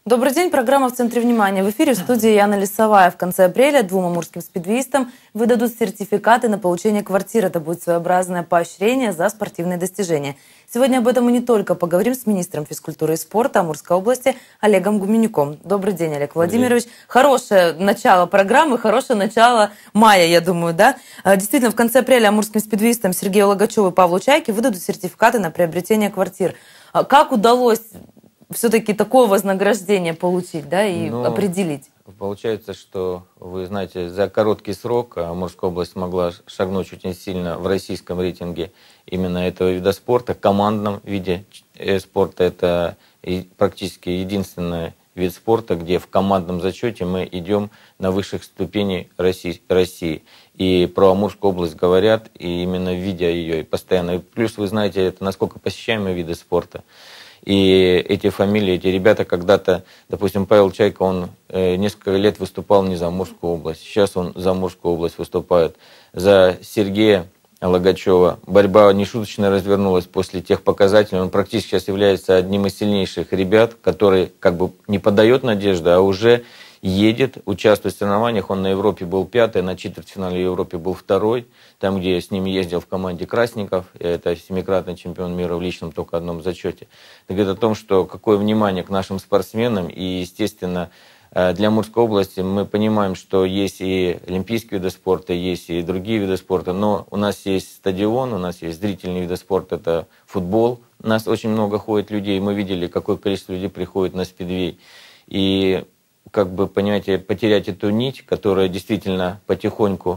Добрый день, программа «В центре внимания». В эфире в студии Яна Лисовая. В конце апреля двум амурским спидвеистам выдадут сертификаты на получение квартир. Это будет своеобразное поощрение за спортивные достижения. Сегодня об этом мы не только поговорим с министром физкультуры и спорта Амурской области Олегом Гуменюком. Добрый день, Олег Владимирович. Хорошее начало программы, хорошее начало мая, я думаю, да? Действительно, в конце апреля амурским спидвеистам Сергею Логачеву и Павлу Чайке выдадут сертификаты на приобретение квартир. Как удалось все-таки такое вознаграждение получить, да, и определить? Получается, что, вы знаете, за короткий срок Амурская область смогла шагнуть очень сильно в российском рейтинге именно этого вида спорта, командном виде спорта. Это практически единственный вид спорта, где в командном зачете мы идем на высших ступеней России. И про Амурскую область говорят, и именно видя ее, и постоянно. И плюс, вы знаете, это насколько посещаемые виды спорта. И эти фамилии, эти ребята когда-то, допустим, Павел Чайка, он несколько лет выступал не за Амурскую область. Сейчас он за Амурскую область выступает. За Сергея Логачева борьба нешуточно развернулась после тех показателей. Он практически сейчас является одним из сильнейших ребят, который как бы не подает надежды, а уже едет, участвует в соревнованиях. Он на Европе был 5-й, на четвертьфинале Европе был 2-й. Там, где я с ним ездил в команде Красников, это 7-кратный чемпион мира в личном только одном зачете. Это говорит о том, что какое внимание к нашим спортсменам. И, естественно, для Амурской области мы понимаем, что есть и олимпийские виды спорта, есть и другие виды спорта. Но у нас есть стадион, у нас есть зрительные виды спорта, это футбол. У нас очень много ходит людей. Мы видели, какое количество людей приходит на спидвей. И, как бы, понимаете, потерять эту нить, которая действительно потихоньку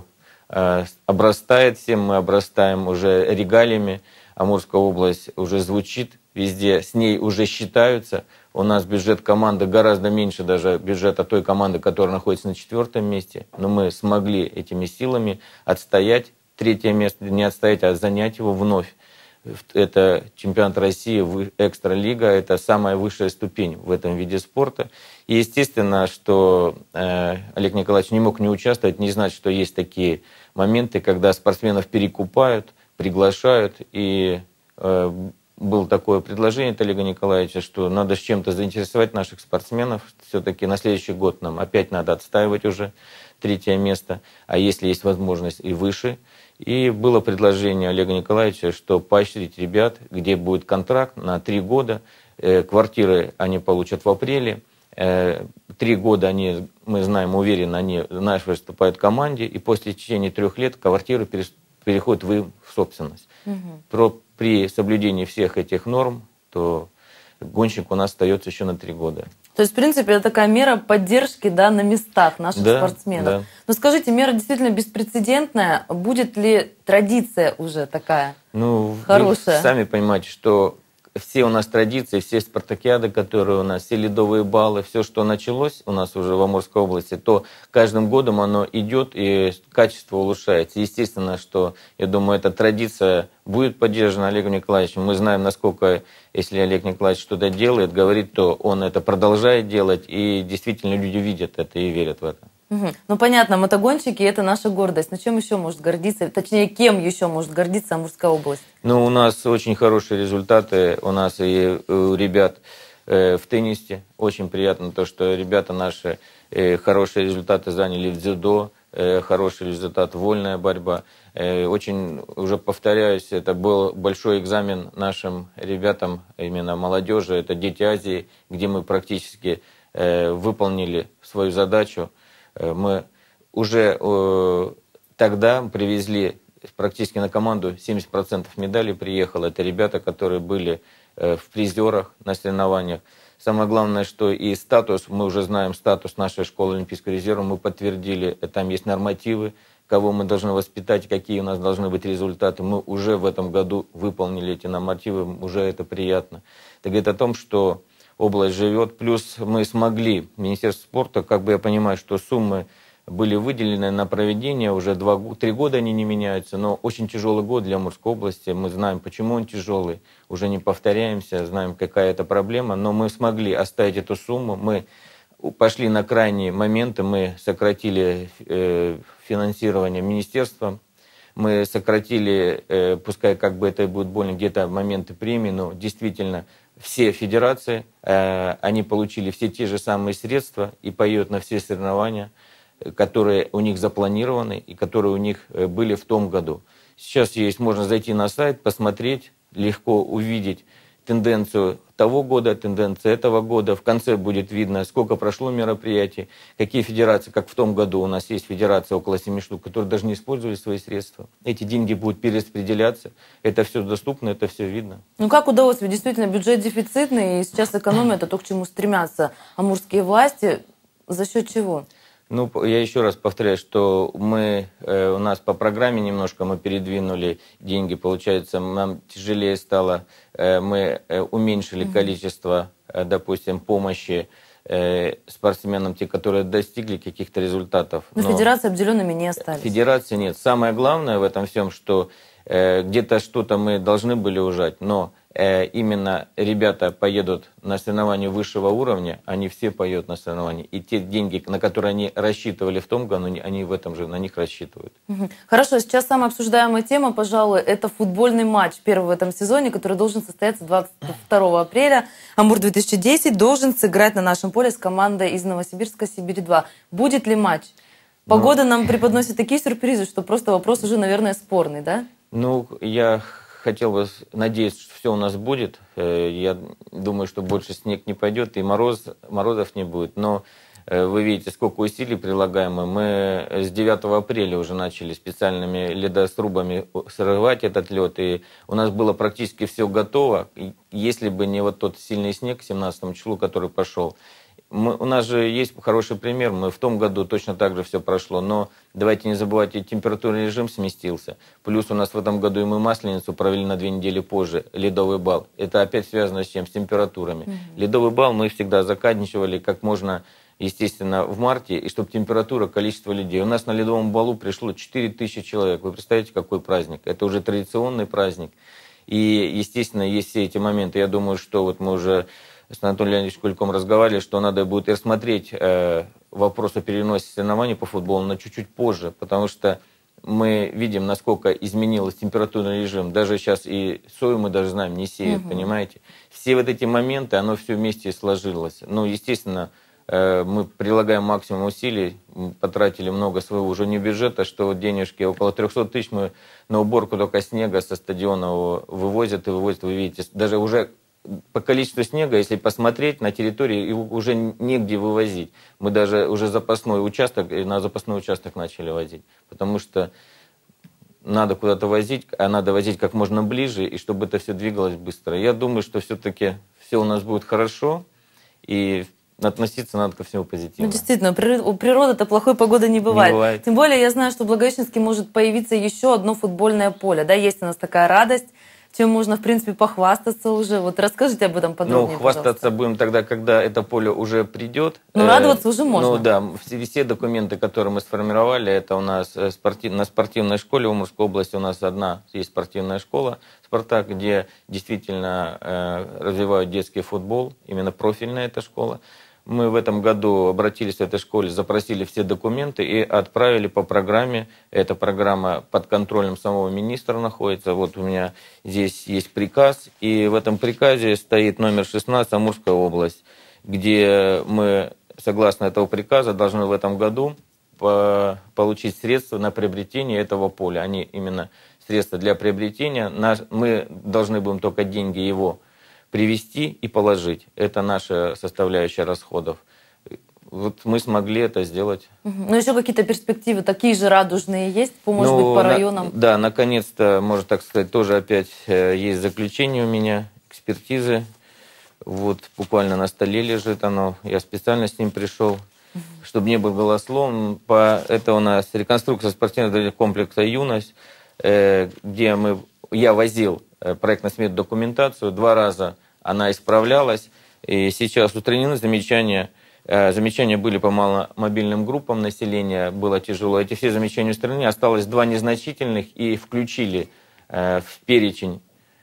обрастает всем, мы обрастаем уже регалиями. Амурская область уже звучит везде, с ней уже считаются. У нас бюджет команды гораздо меньше даже бюджета той команды, которая находится на 4-м месте. Но мы смогли этими силами отстоять 3-е место, не отстоять, а занять его вновь. Это чемпионат России, экстра-лига, это самая высшая ступень в этом виде спорта. И естественно, что Олег Николаевич не мог не участвовать, не знать, что есть такие моменты, когда спортсменов перекупают, приглашают. И было такое предложение от Олега Николаевича, что надо с чем-то заинтересовать наших спортсменов. Все-таки на следующий год нам опять надо отстаивать уже 3-е место, а если есть возможность и выше. И было предложение Олега Николаевича, что поощрить ребят, где будет контракт на 3 года. Квартиры они получат в апреле. 3 года они, мы знаем, уверенно, они выступают в команде. И после течения 3 лет квартиры переходят в их собственность. При соблюдении всех этих норм, то гонщик у нас остается еще на 3 года. То есть, в принципе, это такая мера поддержки, да, на местах наших спортсменов. Да. Но скажите, мера действительно беспрецедентная. Будет ли традиция уже такая хорошая? Вы сами понимаете, что все у нас традиции, все спартакиады, которые у нас, все ледовые баллы, все, что началось у нас уже в Амурской области, то каждым годом оно идет и качество улучшается. Естественно, что, я думаю, эта традиция будет поддержана Олегом Николаевичем. Мы знаем, насколько, если Олег Николаевич что-то делает, говорит, то он это продолжает делать, и действительно люди видят это и верят в это. Ну, понятно, мотогонщики – это наша гордость. Но чем еще может гордиться, точнее, кем еще может гордиться Амурская область? Ну, у нас очень хорошие результаты. У нас и у ребят в теннисе. Очень приятно то, что ребята наши хорошие результаты заняли в дзюдо, хороший результат вольная борьба. Очень, уже повторяюсь, это был большой экзамен нашим ребятам, именно молодежи. Это Дети Азии, где мы практически выполнили свою задачу. Мы уже тогда привезли практически на команду 70% медалей приехало. Это ребята, которые были в призерах на соревнованиях. Самое главное, что и статус, мы уже знаем статус нашей школы Олимпийского резерва, мы подтвердили, там есть нормативы, кого мы должны воспитать, какие у нас должны быть результаты. Мы уже в этом году выполнили эти нормативы, уже это приятно. Это говорит о том, что область живет. Плюс мы смогли, Министерство спорта, как бы я понимаю, что суммы были выделены на проведение, уже 3 года они не меняются, но очень тяжелый год для Амурской области. Мы знаем, почему он тяжелый, уже не повторяемся, знаем, какая это проблема, но мы смогли оставить эту сумму, мы пошли на крайние моменты, мы сократили финансирование министерства, мы сократили, пускай как бы это будет больно, где-то моменты премии, но действительно все федерации, они получили все те же самые средства и поедут на все соревнования, которые у них запланированы и которые у них были в том году. Сейчас можно зайти на сайт, посмотреть, легко увидеть тенденцию того года, тенденцию этого года. В конце будет видно, сколько прошло мероприятий, какие федерации, как в том году у нас есть федерация около 7 штук, которые даже не использовали свои средства. Эти деньги будут перераспределяться. Это все доступно, это все видно. Ну как удалось? Ведь действительно бюджет дефицитный, и сейчас экономия – это то, к чему стремятся амурские власти. За счет чего? Ну, я еще раз повторяю, что у нас по программе немножко мы передвинули деньги, получается, нам тяжелее стало, мы уменьшили количество, допустим, помощи спортсменам, те, которые достигли каких-то результатов. Но федерации обделенными не остались. Федерации нет. Самое главное в этом всем, что где-то что-то мы должны были ужать, но именно ребята поедут на соревнования высшего уровня, они все поедут на соревнования. И те деньги, на которые они рассчитывали в том году, они в этом же на них рассчитывают. Хорошо, сейчас самая обсуждаемая тема, пожалуй, это футбольный матч первый в этом сезоне, который должен состояться 22 апреля. Амур-2010 должен сыграть на нашем поле с командой из Новосибирска «Сибирь-2». Будет ли матч? Погода нам преподносит такие сюрпризы, что просто вопрос уже, наверное, спорный, да? Ну, я хотел бы надеяться, что все у нас будет. Я думаю, что больше снег не пойдет и морозов не будет. Но вы видите, сколько усилий прилагаем. Мы с 9 апреля уже начали специальными ледосрубами срывать этот лед. И у нас было практически все готово. Если бы не вот тот сильный снег к 17 числу, который пошел. У нас же есть хороший пример, мы в том году точно так же все прошло, но давайте не забывайте, температурный режим сместился. Плюс у нас в этом году и мы Масленицу провели на 2 недели позже, ледовый бал. Это опять связано с чем? С температурами. Ледовый бал мы всегда закадничивали как можно, естественно, в марте, и чтобы температура, количество людей. У нас на ледовом балу пришло 4000 человек. Вы представляете, какой праздник? Это уже традиционный праздник. И, естественно, есть все эти моменты. Я думаю, что вот мы уже с Анатолием Леонидовичем Куликом разговаривали, что надо будет рассмотреть вопрос о переносе соревнований по футболу на чуть-чуть позже, потому что мы видим, насколько изменилась температурный режим. Даже сейчас и сою мы даже знаем, не сеют, понимаете. Все вот эти моменты, оно все вместе сложилось. Ну, естественно, мы прилагаем максимум усилий, потратили много своего уже не бюджета, что денежки около 300 тысяч мы на уборку только снега со стадиона вывозят и вывозят, вы видите, даже уже по количеству снега, если посмотреть, на территории его уже негде вывозить. Мы даже уже на запасной участок начали возить. Потому что надо куда-то возить, а надо возить как можно ближе, и чтобы это все двигалось быстро. Я думаю, что все-таки все у нас будет хорошо, и относиться надо ко всему позитивно. Ну, действительно, у природы-то плохой погоды не бывает. Не бывает. Тем более, я знаю, что в Благовещенске может появиться еще одно футбольное поле. Да, есть у нас такая радость, чем можно, в принципе, похвастаться уже. Вот расскажите об этом подробнее, Ну, хвастаться будем тогда, когда это поле уже придет. Ну, радоваться уже можно. Ну, да, все документы, которые мы сформировали, это у нас на спортивной школе в Амурской области у нас одна есть спортивная школа «Спартак», где действительно развивают детский футбол, именно профильная эта школа. Мы в этом году обратились в этой школе, запросили все документы и отправили по программе. Эта программа под контролем самого министра находится. Вот у меня здесь есть приказ. И в этом приказе стоит номер 16 Амурская область, где мы, согласно этого приказа, должны в этом году получить средства на приобретение этого поля. Они именно средства для приобретения. Мы должны будем только деньги его привезти и положить. Это наша составляющая расходов. Вот мы смогли это сделать. Но еще какие-то перспективы такие же радужные есть, может быть, по районам? Да, наконец-то, можно так сказать, тоже опять есть заключение у меня, экспертизы. Вот буквально на столе лежит оно. Я специально с ним пришел, чтобы не был голословным. Это у нас реконструкция спортивного комплекса «Юность», где я возил проектно-сметную документацию. 2 раза она исправлялась. И сейчас устранены замечания. Замечания были по маломобильным группам населения. Было тяжело. Эти все замечания устранены. Осталось 2 незначительных. И включили в перечень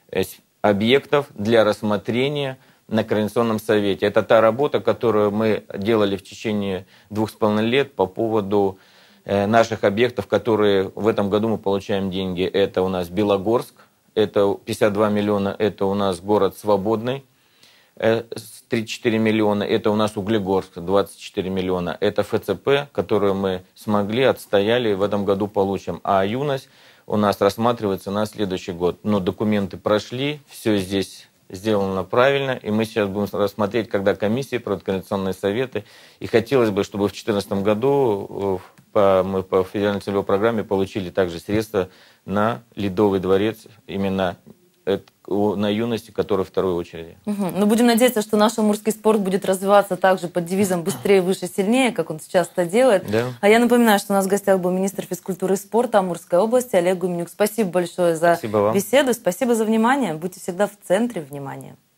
объектов для рассмотрения на Координационном совете. Это та работа, которую мы делали в течение 2,5 лет по поводу наших объектов, которые в этом году мы получаем деньги. Это у нас Белогорск. Это 52 миллиона, это у нас город Свободный. 34 миллиона, это у нас Углегорск, 24 миллиона, это ФЦП, которую мы смогли, отстояли, в этом году получим. А юность у нас рассматривается на следующий год. Но документы прошли, все здесь сделано правильно, и мы сейчас будем рассмотреть, когда комиссии, координационные советы. И хотелось бы, чтобы в 2014 году мы по федеральной целевой программе получили также средства на Ледовый дворец, именно на юности, который в второй очереди. Но будем надеяться, что наш амурский спорт будет развиваться также под девизом «быстрее, выше, сильнее», как он сейчас это делает. Да. А я напоминаю, что у нас в гостях был министр физкультуры и спорта Амурской области Олег Гуменюк. Спасибо большое за беседу, спасибо за внимание. Будьте всегда в центре внимания.